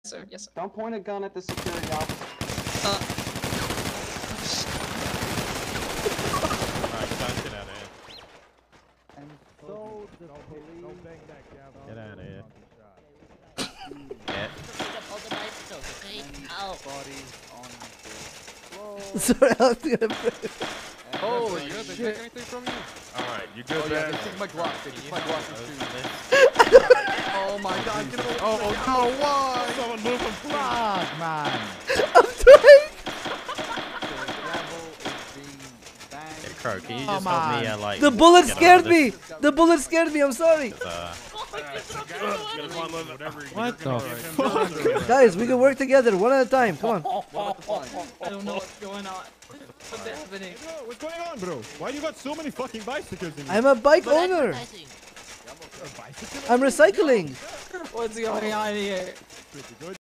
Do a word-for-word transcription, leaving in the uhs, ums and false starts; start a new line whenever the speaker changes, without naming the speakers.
sir. Yes, sir.
Don't point a gun at the security officer.
Uh.
Alright, guys, get out of here.
And so the
Don't,
police.
don't bang that gavel.
Get out of here.
Yeah.
Bodies on the floor.
Sorry, I was gonna.
Oh, you good? They take anything from you?
Alright, you good
Oh yeah,
there?
they took my Glock. They took my Glock and shoot. Oh my God! Get away!
Oh, oh no, why? Someone move him, please.
Fuck, man.
I'm trying.
The gavel is being banged.
Hey, Crow, can you
Come
just help me,
on.
uh, like...
The bullet
get
scared
over
me.
this?
The bullet scared me. I'm sorry.
Uh,
What the fuck?
Guys, we can work together one at a time. Come on.
I don't know what's going on. What's happening?
What's going on, bro? Why you got so many fucking bicycles in here?
I'm a bike owner. I'm recycling.
What's going on here?
Pretty good.